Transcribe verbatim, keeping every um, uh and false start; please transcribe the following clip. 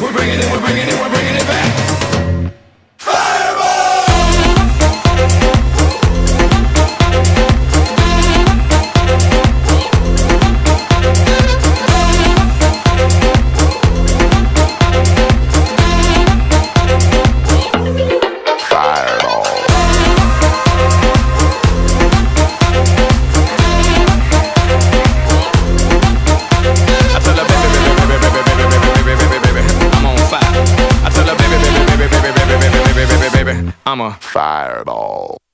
We're bringing it, we're bringing it, we're bringing it back. I'm a fireball.